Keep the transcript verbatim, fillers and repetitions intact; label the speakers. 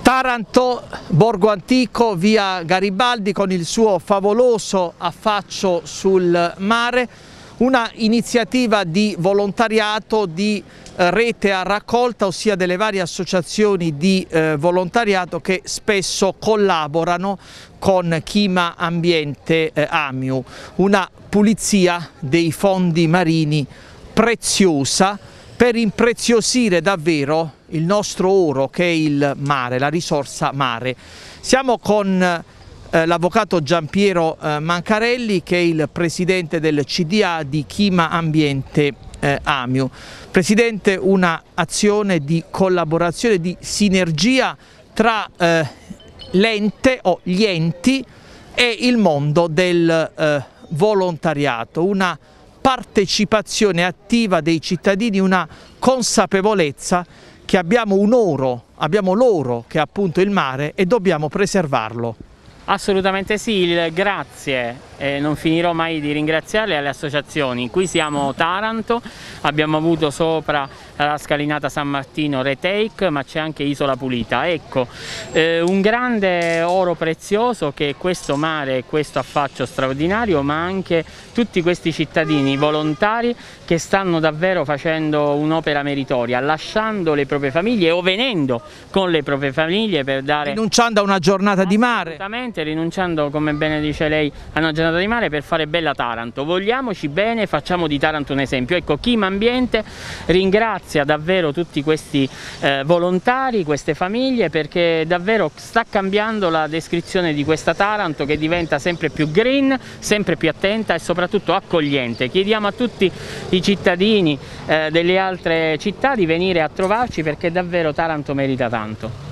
Speaker 1: Taranto, Borgo Antico, via Garibaldi, con il suo favoloso affaccio sul mare, una iniziativa di volontariato, di eh, rete a raccolta, ossia delle varie associazioni di eh, volontariato che spesso collaborano con Chima Ambiente eh, Amiu, una pulizia dei fondi marini preziosa per impreziosire davvero il nostro oro, che è il mare, la risorsa mare. Siamo con eh, l'avvocato Giampiero eh, Mancarelli, che è il presidente del C D A di Chima Ambiente eh, Amiu. Presidente, una azione di collaborazione, di sinergia tra eh, l'ente o gli enti e il mondo del eh, volontariato, una partecipazione attiva dei cittadini, una consapevolezza che abbiamo un oro, abbiamo l'oro che è appunto il mare e dobbiamo preservarlo.
Speaker 2: Assolutamente sì, il grazie, eh, non finirò mai di ringraziarle alle associazioni. Qui siamo Taranto, abbiamo avuto sopra la scalinata San Martino Retake, ma c'è anche Isola Pulita. Ecco, eh, un grande oro prezioso che è questo mare, questo affaccio straordinario, ma anche tutti questi cittadini volontari che stanno davvero facendo un'opera meritoria, lasciando le proprie famiglie o venendo con le proprie famiglie per dare...
Speaker 1: Rinunciando a una giornata di mare.
Speaker 2: Assolutamente, rinunciando, come bene dice lei, a una giornata di mare per fare bella Taranto. Vogliamoci bene, facciamo di Taranto un esempio. Ecco, Chima Ambiente ringrazia davvero tutti questi eh, volontari, queste famiglie, perché davvero sta cambiando la descrizione di questa Taranto, che diventa sempre più green, sempre più attenta e soprattutto accogliente. Chiediamo a tutti i cittadini eh, delle altre città di venire a trovarci, perché davvero Taranto merita tanto.